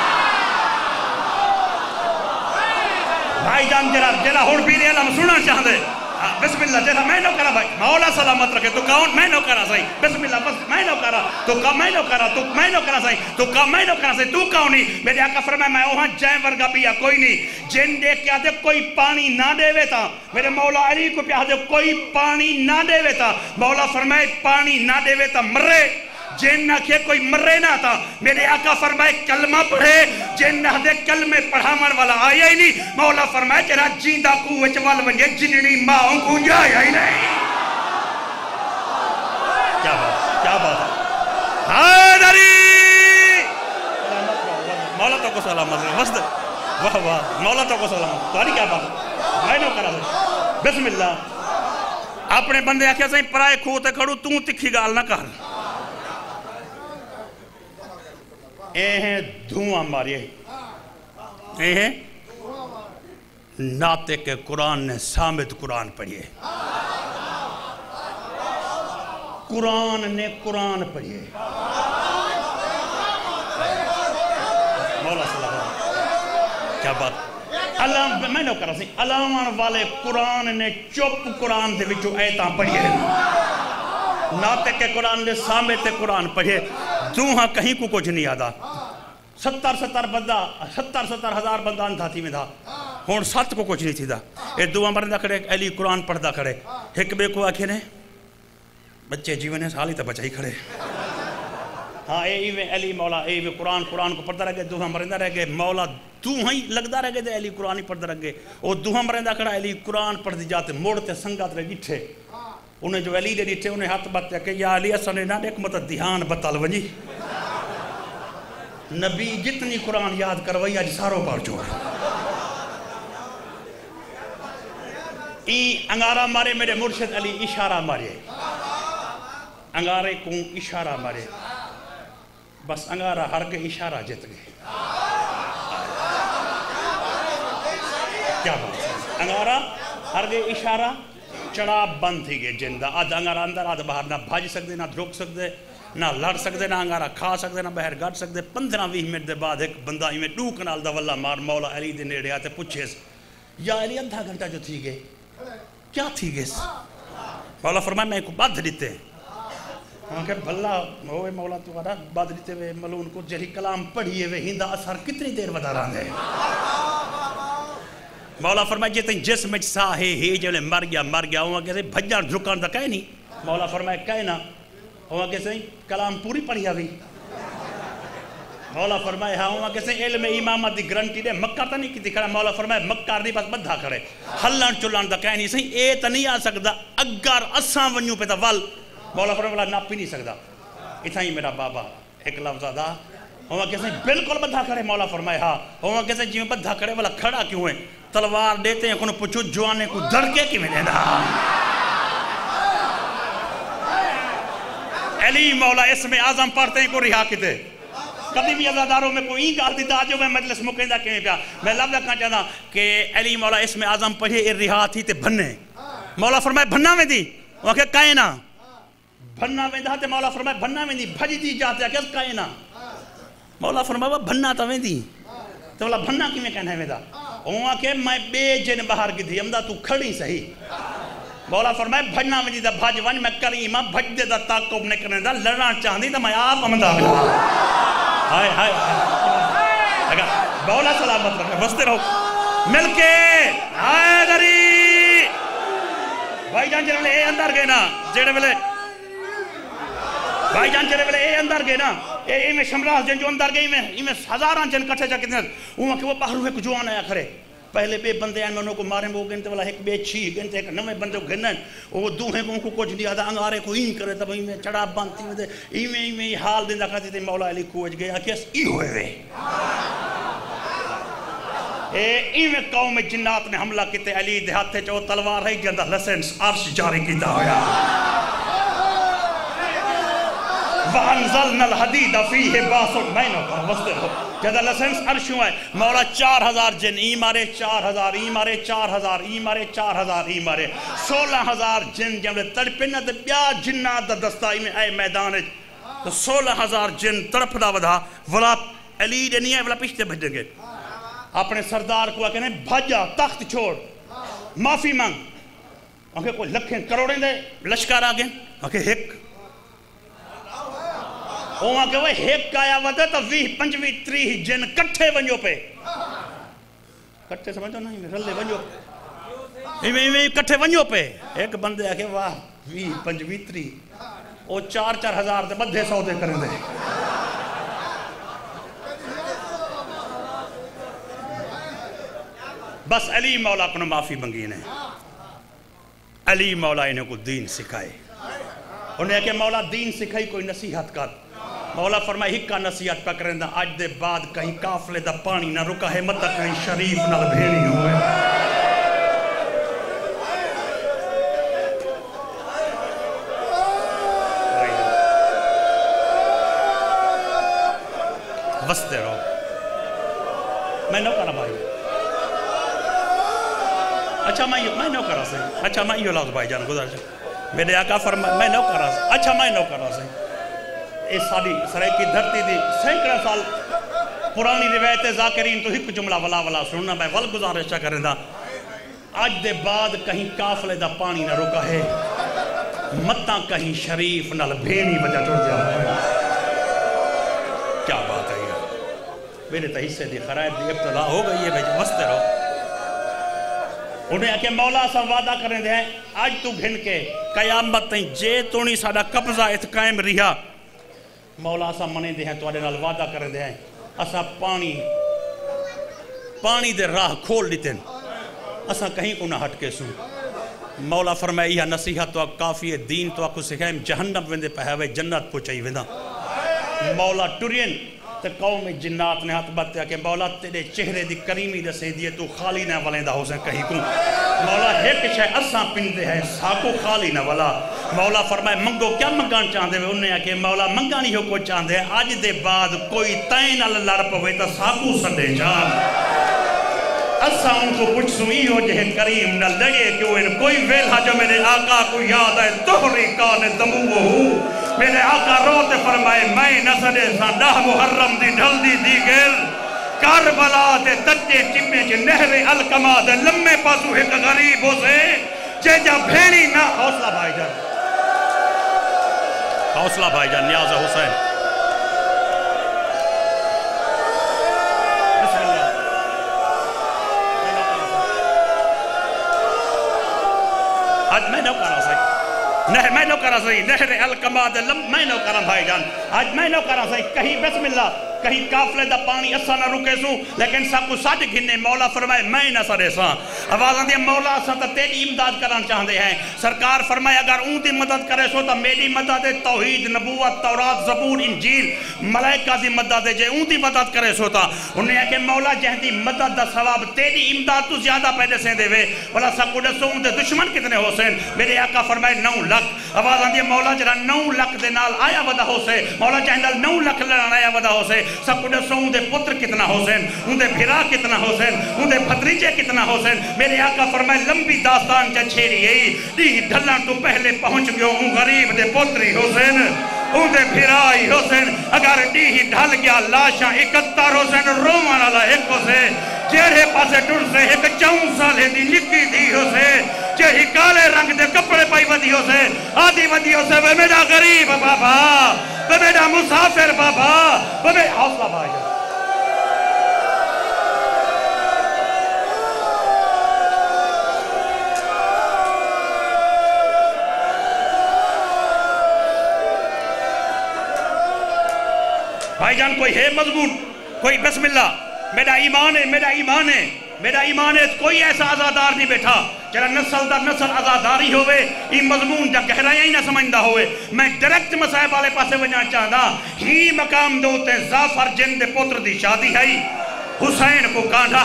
بھائی جان جرا ہوڑ بھی علم سنا چاہ دے. بسم اللہ جیسا میں نو کرا بھائی مولا سلامت رکھے تو کون میں نو کرا سائی بسم اللہ بس میں نو کرا تو کم میں نو کرا تو میں نو کرا سائی تو کم میں نو کرا سائی تو کونی میرے آقا فرمائے میں وہاں جائیں ورگا پیا کوئی نہیں. جن دیکھ کے آدھے کوئی پانی نہ دے ویتا میرے مولا علی کو پیا آدھے کوئی پانی نہ دے ویتا مولا فرمائے پانی نہ دے ویتا مرے جن نہ کھے کوئی مرے نہ تھا میرے آقا فرمائے کلمہ پڑھے جن نہ دے کلمے پڑھامن والا آیا ہی نہیں. مولا فرمائے جنہ جیندہ کوچ وال ونجے جننی ماں کو جایا ہی نہیں. کیا بات ہے حیدری مولا تو کو سلامت ہے وسط واہ واہ مولا تو کو سلامت تو آنی کیا بات ہے میں نو کرا دے. بسم اللہ اپنے بندے آکھے سائیں پرائے کھوتے کھڑو تو تکھی گال نہ کر اے دھواں مارے اے ناتے کے قرآن نے سامد قرآن پڑھئے قرآن نے قرآن پڑھئے مولا صلی اللہ علیہ وسلم کیا بات علام میں نہ کرا سی علامان والے قرآن نے چپ قرآن دے وچوں ایتاں پڑھیے ناتے کے قرآن نے سامے تے قرآن پڑھے دوہاں کہیں کو کچھ نہیں آدھا 70 ہزار بندہ اندھا تھی میں تھا ہون 7 کو کچھ نہیں تھی دا اے دوہاں مرندہ کھڑے علی قرآن پڑھدا کھڑے ایک بے کو آکھے نے بچے جیونے حالی تا بچائی کھڑے ہاں اے میں علی مولا اے میں قرآن کو پڑھدا رہ گئے دوہاں مرندہ رہ گئے مولا دوہاں ہی لگدا رہ گئے دے علی قرآن ہی پڑھدا رہ گئے او دوہاں مرندہ کھڑا علی قرآن پڑھ دی جاتے موڑتے سنگات رہ ڈٹھے انہیں جو علی دے ڈٹھے انہیں ہاتھ باتیا کہ یا علی اصلا نے نہ ایک مطلب دھیان بتال ونجی نبی جتنی قرآن یاد کروائی آج ساروں پار چھوڑ انگارہ مارے میرے مرشد علی اشارہ مارے انگارے کو اشارہ مارے بس انگارہ ہر کے اشارہ جت گئے کیا بات انگارہ ہر کے اشارہ چڑا بند تھی گئے جندہ آدھ انگارہ اندر آدھ باہر نہ بھاج سکتے نہ دھوک سکتے نہ لڑ سکتے نہ انگارہ کھا سکتے نہ بہر گھٹ سکتے 15-20 منٹ دے بعد ایک بندہ ہی میں ٹوک نال دا واللہ مار مولا علی دے نیڑے آتے پوچھے یا علی ادھا گھنٹہ جو تھی گئے کیا تھی گئے مولا فرمائے میں کو بات دیتے ہاں کہ بھلا ہوئے مولا تو آرہا بات دیتے ہوئے ملون کو جہی کلام پڑھیے ہوئے ہندہ اثر کتنی دیر بتا رہا ہے مولا فرمائے جیتے جسم ساہے ہی جو مر گیا ہوا کیسے بھجان جھکان دا کہے نہیں مولا فرمائے کہے نا ہوا کیسے کلام پوری پڑھیا بھی مولا فرمائے ہاں ہوا کیسے علم امامت دی گرنٹی دے مکہ تا نہیں کیتی کھڑا مولا فرمائے مکہ نہیں بس بدھا کرے ہلان چلان دا کہے نہیں صحیح اے تا نہیں آ سکتا اگر اساں ونیوں پہ تا ول مولا فرمائے ناپ ہی نہیں سکتا اتھا ہی میرا بابا ایک لفظ دا ہوا کیسے بالکل بدھا کرے مولا فرمائے ہاں ہوا کیسے جی میں بدھا کرے والا کھڑا کیوں ہے تلوار دیتے ہیں کنو پچھو جوانے کو دھڑکے کی میں دینا علی مولا اسم اعظم پڑھتے ہیں کو رہا کتے کبھی بھی عزاداروں میں کوئی گال دیتا جو میں مجلس مکیندہ کیوں پیا میں لفظ رکھنا چاہتا کہ علی مولا اسم اعظم پڑھے رہا تھی تے بھنے مولا فرمائے بھننا میں دی وہ کہ کائنا بھننا میں دا تے مولا فرمائے بھننا میں دی بھج دی جاتے ہیں کہ کائنا مولا فرمائے بھننا تا میں دی تو مولا بھننا کی میں کہنا ہے میں دا وہ کہ میں بے جن باہر کی تھی امدہ تو کھڑی صحیح مولا فرمائے بھجنا میں دا بھج ون میں کریمہ بھج دے دا تاکوب نکرنے دا لڑنا چاہندی دا میں آپ امدہ ملا ہائے ہائے اگر مولا سلامت رکھے بستے رہو مل کے ہائے دری بھائی جان جنہوں نے اے اندر گئے نا جیڑے ملے بھائی جان جنہوں نے اے اندر گئے نا اے میں شمراز جن جو اندر گئے میں ہزاران جن کٹھے جا کتنے وہاں کہ وہ باہر ہوئے کو جوان آیا کھڑے پہلے بے بندے ہیں انہوں کو مارے وہ گنتے والا ایک بے چھی گنتے ایک نمے بندے کو گنن وہ دوہیں کو ان کو کچھ دیا تھا انگارے کو این کرے تب میں چڑا بانتی میں دے ایمیں حال دن دکھاتی تھے مولا علی کوچ گیا کہ اس ای ہوئے وے ایمیں قوم جنات نے حملہ کیتے علی دہاتے چاہو تلوار ہے جندہ لسنس عرش جاری کیتا ہویا وَانزَلْنَا الْحَدِيدَ فِيهِ بَاسٌ مَيْنَوْ پر وستے ہو جدہ لسنس عرشوں ہے مولا 4000 جن ای مارے 4000 ای مارے 4000 ای مارے 4000 ای مارے 16000 جن جملے تڑپنا دے بیا جنات دا دستائی میں اے میدان ہے تو 16000 جن تڑپ دا ودھا ولا علی دے نہیں ہے ولا پشتے بھجن گے اپنے سردار کو کہنے بھجا تخت چھوڑ معافی مانگ انکہ کوئی لکھیں کروڑیں دے لشکار آگئے انکہ ایک وہاں کہ وہ ایک آیا ودہ تو 20-25-30 جن کٹھے ونجو پہ کٹھے سمجھو نہیں رلے ونجو پہ کٹھے ونجو پہ ایک بندے آکے واہ 20-25-30 وہ 4-4 ہزار دے بدھے سودے کریں دے بس علی مولا کو معافی منگی نے علی مولا انہیں کو دین سکھائے انہیں کہ مولا دین سکھائی کوئی نصیحت کر مولا فرمائے ہکا نصیحت پہ کریں دا آج دے بعد کہیں کافلے دا پانی نہ رکا ہے مت کہیں شریف نہ بھیڑی ہوئے وستے رہو میں نہ کرا بھائی اچھا میں نہ کرا سے اچھا میں یہ لفظ بھائی جان گزار جائے میرے آقا فرمائے میں نہ کرا سے اچھا میں نہ کرا سے اس ساری سرائی کی دھرتی دی سینکڑا سال पुरानी रिवायत ज़ाकिरीन तो एक जुमला वला वला सुनना मैं वल गुजारिश करें अज दे बाद कहीं काफले दा पानी ना रुका है मत्ता कहीं शरीफ नाल भेनी वजह टुट जा क्या बात है यार मेरे तो हिस्से दी खरायत दी इब्तिला हो गई है भाई मस्त रहो उन्हें आके मौला सा वादा करें दे आज तू घिन के कयामत तई जे तोनी साडा कब्जा इत कायम रिहा मौला सा मने दे हैं तुहाडे नाल वादा करें दे हैं असा पानी दे राह खोल दिते असा कहीं को ना हटके सू मौला फरमाई या नसीहत तो काफ़ी है दीन तो आपको सिखाएं जहन्नम वेंदे पहवे जन्नत पहुंचाई वेंदा मौला टुरियन तो कौम जिन्नात ने हाथ बात के मौला तेरे चेहरे दी करीमी दसे दिए तू खाली ना वलेंदा हो से कहीं को मौला एक शय असा पिंदे है साको खाली ना वाला मौला फरमाए मंगो क्या मंगण चाहते वे उन्हें आके मौला मंगा नहीं हो को चाहते अज दे बाद कोई तय नाल लड़ पवे तो साकू सदे जान असा उनको कुछ सुई हो जे करीम न लगे कि वो कोई वेला जो मेरे आका को याद है तोहरी कान दमू हो मेरे आका रोते फरमाए मैं नसले सा 10 मुहर्रम दी ढलदी दी गेल करबला दे तत्ते चिम्मे च नहरे अलकमा दे लम्मे पासू एक गरीब हो से जे जा भेड़ी ना हौसला भाईजान नियाज़ हुसैन आज मैं नौ करा सही मैं नौ करा सही नहर अलकमाद मैं नौ करा भाईजान आज मैं नौ करा सही कहीं बिस्मिल्लाह कहीं काफले दा पानी असा ना रुके सू लेकिन सबको सट गिने मौला फरमाए मैं ना सरे सा आवाज़ आती मौला असा तो तेरी इमदाद करना चाहते हैं सरकार फरमाए अगर ऊँची मदद करे सो तो मेरी मदद है तौहीद नबूवत तौरात ज़बूर इंजील मलाइका की मदद है जे ऊँची मदद करे सो तो उन्हें आके मौला जहदी मदद दा सवाब तेरी इमदाद तू ज्यादा पैदे से देवे बोला सबको दसो उनके दुश्मन कितने हो से मेरे आका फरमाए 9 लाख आवाज़ आती है मौला जरा 9 लाख दे नाल आया वदा हो से मौला चाहे 9 लाख लड़ना आया वदा हो से सबको दसो उनके पुत्र कितना हुसैन उनके भिरा कितना हुसैन उनके भतीजे कितना हुसैन मेरे आका फरमाए लंबी दास्तान च छेड़ी आई दी ढलण तो पहले पहुंच गयो हूं गरीब दे पुत्री हुसैन उनके भिराई हुसैन अगर डी ढल गया लाशा 71 हुसैन रोवन वाला एक से जेड़े पासे टुर से एक 4 साल दी निक्की दी होसे जेही काले रंग दे कपड़े पाई वदी होसे आदि वदी होसे वे मेरा गरीब बाबा वे मेरा मुसाफिर बाबा वे हौसला भाई भाईजान कोई है मजबूत कोई बिस्मिल्लाह मेरा ईमान है मेरा ईमान है मेरा ईमान है कोई ऐसा आजादार नहीं बैठा जरा नस्ल दा नस्ल आजादारी होवे ई मजमून दा गहराई ही ना समझदा होवे मैं डायरेक्ट मसाइब वाले पासे वजना चाहदा ही मकाम दे उते जाफर जिन दे पुत्र दी शादी है हुसैन को कांढा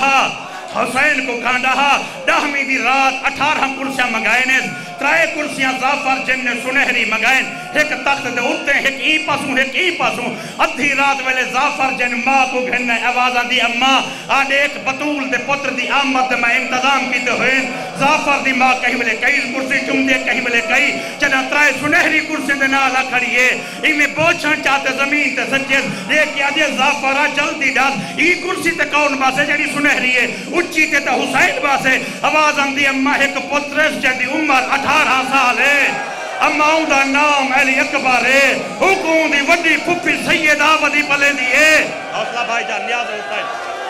10वीं दी रात 18 कुर्सियां मंगाए ने 3 कुर्सियां जाफर जिन ने सुनहरी मंगाए एक तख्त दे उत्ते एक ई पासू अद्धी रात वेले जाफर जिन मां को घने आवाज आंदी अम्मा आडे एक बतूल दे पुत्र दी आमद मैं इंतजाम कीते हुए जाफर दी मां कहीं वेले कई कुर्सी चुमदे कहीं वेले कई जना 3 सुनहरी कुर्सी दे नाल खड़ी है इमे बोछण चाहते जमीन ते सच्चे देख के आदे जाफर जल्दी दस ई कुर्सी ते कौन बासे जड़ी सुनहरी है उच्ची ते हुसैन बासे आवाज आंदी अम्मा एक पुत्र जदी उम्र 18 साल है अम्मा दा नाम अली अकबर है हुकूम दी वड्डी फुफी सैयदा वदी पलेंदी है हौसला भाईजान नियाज़ हुसैन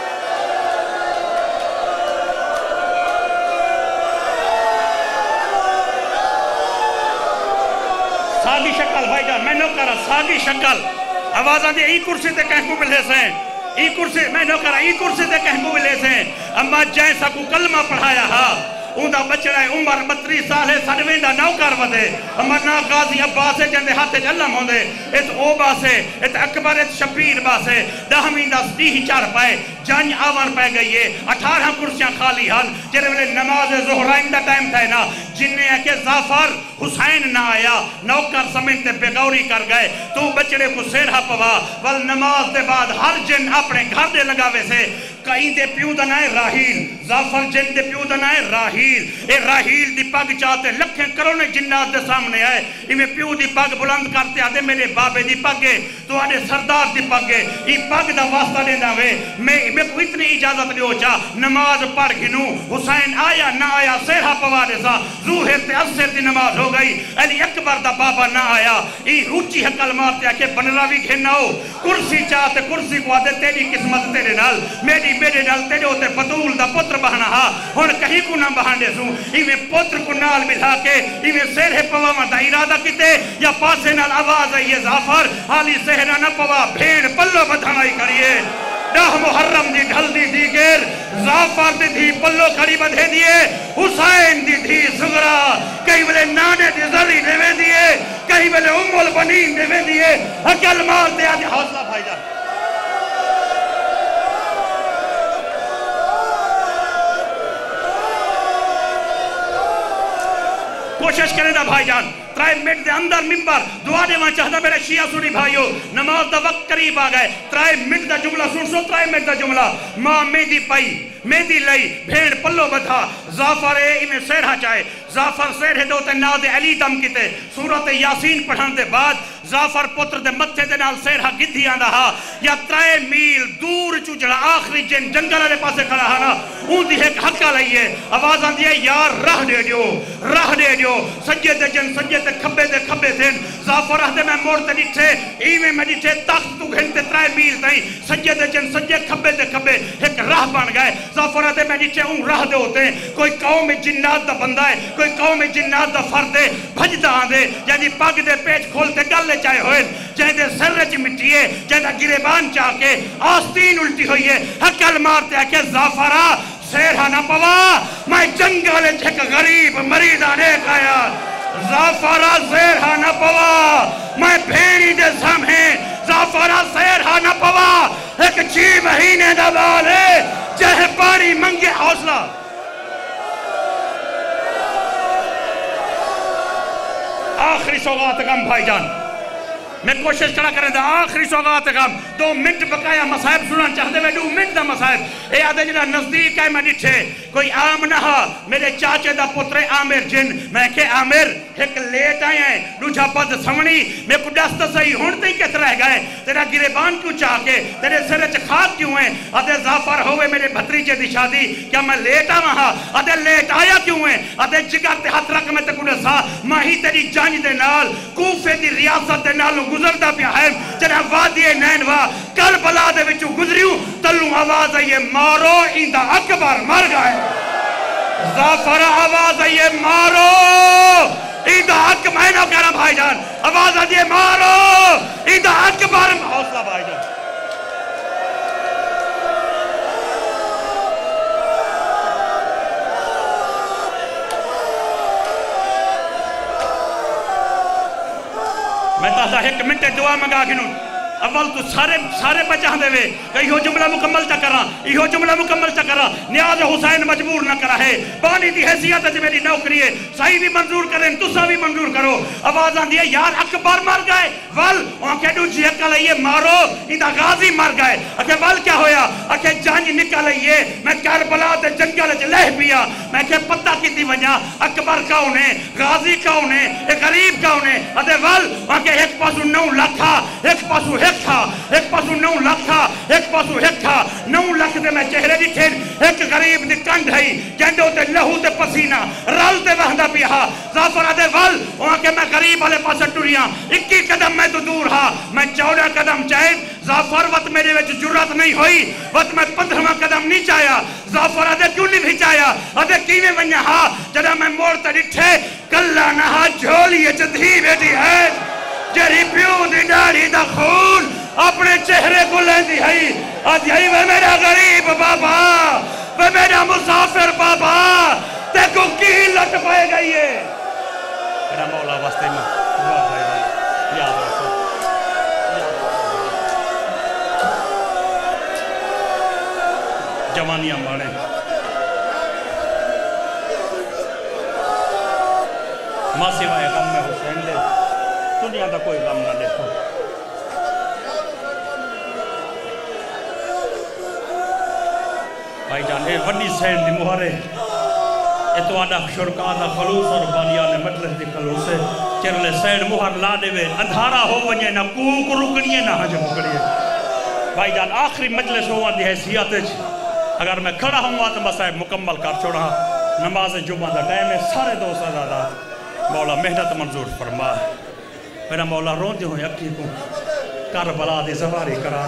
सादी शक्ल भाईजान मैं नो करा सादी शक्ल आवाज आंदी ई कुर्सी ते कहको मिले से ई कुर्सी मैं नो करा ई कुर्सी ते कहको मिले से अम्मा जैसा को कलमा पढ़ाया हा उनका बचड़ा है उम्र 32 साल है सडवें दा नौकर वधे अमरना गाजी अब्बास है जंदे हाथ जलम होंदे इस ओ बासे इत अकबर इत शबीर बासे 10वीं दा 4 पाए जंग आवन पै गई है 18 कुर्सियां खाली हन जेरे वेले नमाज ज़ोहराइन दा टाइम था ना जिन्ने के जाफर हुसैन ना आया नौकर समेत बेगौरी कर गए तू बचड़े को सेढ़ा पवा वल नमाज दे बाद हर जिन अपने घर दे लगावे से کئی دے پیو دا نائے راہیل زعفر جن دے پیو دا نائے راہیل اے راہیل دی پاگ چاہتے لکھیں کرونے جنات دے سامنے آئے ایویں پیو دی پاگ بلند کرتے آدھے میرے بابے دی پاگے تو آدھے سردار دی پاگے ای پاگ دا واسطہ دینا وے میں کو اتنی اجازت لے ہو چاہ نماز پڑھ گنوں حسین آیا نہ آیا سیرہ پوارے سا ظہر تے عصر دی نماز ہو گئی علی اکبر دا بابا نہ آیا ای اونچی حقل مارتے آ کے بنراوی گھننا ہو کرسی چاہتے کرسی کو آدھے تیری قسمت تیرے نال میرے نال تیرے ہوتے بطول دا پتر بہنا ہا ہون کہیں کو نہ بہانے سوں ایویں پتر کو نال ملا کے ایویں سیرہ پواما دا ارادہ کیتے یا پاسے نال آواز ہے یہ زعفر حالی سہرہ نہ پوا بھیڑ پلو بدھنائی کریے ڈاہ محرم دی ڈھل دی دیگر زعفر دی دھی پلو کھڑی بدھے دیئے حسین دی دھی سغرا کئی بلے نانے دی ذری دیوے دیئے کئی بلے ام البنین دیوے دیئے اکل مار دے آدھے حوصلہ بھائی جان کوشش کریں دا بھائی جان ترائے منٹ دے اندر ممبر دعا دے وہاں چاہتا میرے شیعہ سنی بھائیو نماز دا وقت قریب آگئے ترائے منٹ دا جملہ سن سو ترائے منٹ دا جملہ ماں میدی پائی میدی لئی بھیڑ پلو بدھا زعفر ایمیں سیرہ چاہے زعفر سیرہ دوتے ناد علی دم کیتے سورت یاسین پڑھان دے بعد زعفر پتر دے متھے دے نال سیرہ گدھی آندہ ہا یا ترائے میل دور چوچڑا آخری جن جنگل دے پاسے کھڑا ہا نا اون دی ایک حقہ لئیے آواز آن دیئے یار رہ دے دیو سجے دے جن سجے دے کھبے دن زعفر آدھے میں مورتے نٹھے ایویں میں نٹھے تخت تو گھنٹے ترائے میل تائیں سجے دے جن سجے کھبے ایک راہ بن گئے زعفر آدھے میں نٹھے اون راہ دے ہوتے ہیں کوئی قوم جنات دا بندہ ہے کوئی قوم جنات دا فرد ہے بھجدہ آدھے جہاں پاگ دے پیچ کھولتے گلے چاہے ہوئے جہاں دے سر رچ مٹیے جہاں دا گریبان چاہ کے آستین الٹی ہوئی ہے حقل مارتے ہیں کہ زعفرہ سیرہ نہ پوا میں جنگل ایک غریب مریض آنے کھایا زعفرہ سیرہ نہ پوا میں بھیڑی دے سامنے زعفرہ سیرہ نہ پوا ایک 6 مہینے دا بالے جہے پانی منگے حوصلہ آخری سوغات غم بھائی جان میں کوشش کرا کریں دا آخری سوغات غم 2 منٹ بقایا مسائب سنان چاہتے میں 2 منٹ دا مسائب اے آدھے جنہ نزدیک ہے میں نٹھے کوئی عام نہا میرے چاچے دا پتر عامر جن میں کہ عامر ایک لیٹ آئے ہیں دوجھا پد سمنی میں کو دست صحیح ہونتے ہی کس رہ گئے تیرا گریبان کیوں چاہ کے تیرے سرچ خاک کیوں ہیں آدھے زعفر ہوئے میرے بھتریجے دی شادی کیا میں لیٹ آوہاں آدھے لیٹ آیا کیوں ہیں آدھے جگر تے ہاتھ رکھ میں تے کنے سا ماہی تیری جانی دے نال کوفے دی ریاست دے نالوں گزردہ پیا ہے جنہ وادی نینوا کل بلا دے وچو گزریوں تلوں آواز ہے یہ مارو ایندہ اکبر مر گئے زعفر آواز ہے یہ مارو ایندہ اکبر میں نہ کہنا بھائی جان آواز ہے یہ مارو ایندہ اکبر حوصلہ بھائی جان میں تازہ 1 منٹ دعا منگا گنوں اول تو سارے بچہ دے وے کہ یہ جملہ مکمل چا کرا یہ جملہ مکمل چا کرا نیاز حسین مجبور نہ کرا ہے بانی دی حیثیت ہے میری نوکری ہے صحیح بھی منظور کریں تسا بھی منظور کرو آواز آن دیئے یار اکبر مر گئے ول وہاں کہ دو جی اکا لئیے مارو اندہ غازی مر گئے اکے ول کیا ہویا اکے جانج نکا لئیے میں کربلا دے جنگل لہ پیا میں کہ پتہ کی دی وجہ اکبر کون ہے غازی کون ہے ایک غریب کون ہے ادھے ول وہاں کہ ایک پاسو 9 لکھا ایک پاسو ایک پاسو 9 لکھا ایک پاسو 9 لکھ دے میں چہرے دی تھین ایک غریب دی کنڈ ہے جہندے ہوتے لہو تے پسینہ رل تے وہندہ پیہا زعفر آدھے ول وہاں کہ میں غریب والے پاسے ٹوریاں 21 قدم میں تو دور ہا میں 14 قدم چاہے زعفر وقت میرے وچ جرات نہیں ہوئی وقت میں 15 قدم نہیں چاہیا زعفر آدھے کیوں نہیں بھی چاہیا آدھے کیویں ونیا ہا جدہ میں موڑتا ڈٹھے کلہ نہا جھولی جدھی بیٹی ہے جری پیو دی ڈاڑی دا خون اپنے چہرے کو لیندی ہے آج یہی وہ میرا غریب بابا وہ میرا مسافر بابا تے کو کی لٹ پائے گئی ہے میرا مولا واسطے میں یاد رکھو جوانیاں مانے ماں سوائے غم میں حسین دے دنیا کا کوئی غم نہ دیکھو بھائی جان اے وڈی سین دی مہر ہے اے تو آڈا شرکا دا خلوص اور بالیان مجلس دی خلوص ہے چرلے سین مہر لا دے وے اندھارا ہو ونجے نہ کوک رکنی نہ حجم کریے بھائی جان آخری مجلس ہوا دی حیثیت اگر میں کھڑا ہوں تو مسائب مکمل کر چھوڑا نماز جمعہ دا ٹائم ہے سارے دوست دادا مولا محنت منظور فرما میرا مولا رون دے ہوئے اکی کو کربلا دی زواری کرا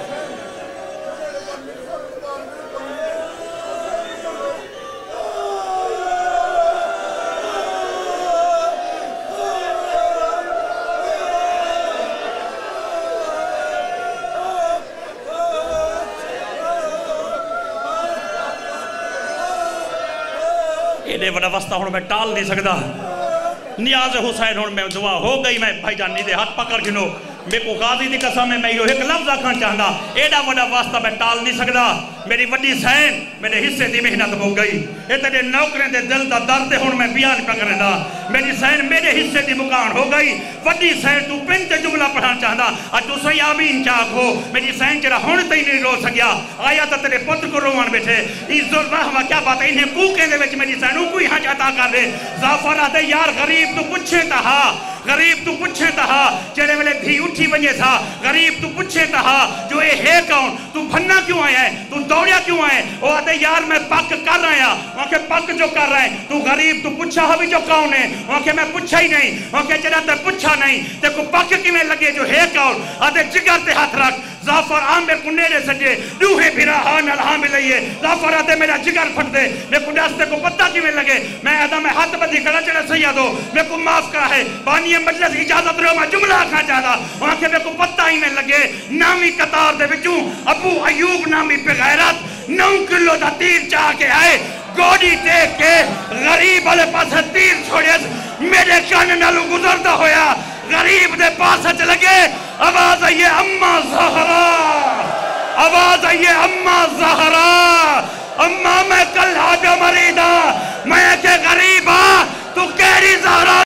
ایڈے وڈا وسطہ ہوں میں ٹال نہیں سکتا نیاز حسین ہوں میں دعا ہو گئی میں بھائی جان نہیں دے ہاتھ پکڑ جنو میں کو غازی دی قسم ہے میں یہ ایک لفظ آکھاں چاہنا ایڈا وڈا واسطہ میں ٹال نہیں سکتا میری وڈی سین میرے حصے دی محنت ہو گئی اے تیرے نوکریں دے دل دا درد ہوں میں بیان پکڑ دا میری سین میرے حصے دی مکان ہو گئی وڈی سین تو پنج جملہ پڑھان چاہنا آج تو سی آمین چاک ہو میری سین چرا ہون تے نہیں رو سکیا آیا تا تیرے پتر کو روان بیٹھے عزت الرحمہ کیا بات ہے انہیں کوکیں دے وچ میری سین کوئی حج عطا کر دے زعفر آدھے یار غریب تو پوچھے تہا غریب تو پوچھے تہا چڑے والے بھی اٹھی بنجے تھا غریب تو پوچھے تہا جو اے ہے کون تو بھننا کیوں آیا ہے تو دوڑیا کیوں آئے وہ آتے یار میں پک کر رہا ہوں وہاں کے پک جو کر رہا ہے تو غریب تو پوچھا ہوئی جو کون ہے وہاں کے میں پوچھا ہی نہیں وہاں کے چڑھا تے پوچھا نہیں تے کو پک کی میں لگے جو ہے کون آتے جگر تے ہاتھ رکھ زعفر آمبے کو نیرے سجے دوہے بھیرا ہاں نلہاں میں لئیے زعفر آتے میرا جگر پھٹ دے میں کو ڈاستے کو پتہ کی میں لگے میں آدھا میں ہاتھ بدھی کھڑا چڑھا سیادو میں کو معاف کرا ہے بانی مجلس اجازت رہو میں جملہ آکھا چاہتا وہاں کے میں کو پتہ ہی میں لگے نامی قطار دے بچوں ابو ایوب نامی پہ غیرت 9 کلو دا تیر چاہ کے آئے گوڑی دیکھ کے غریب والے پاس تیر چھوڑے میرے کان نالو گزردہ ہویا غریب دے پاس لگے آواز آئیے اماں زہرا آواز آئیے اماں زہرا اماں میں کل آجا مریدہ میں کہ غریبہ تو کیری زہرا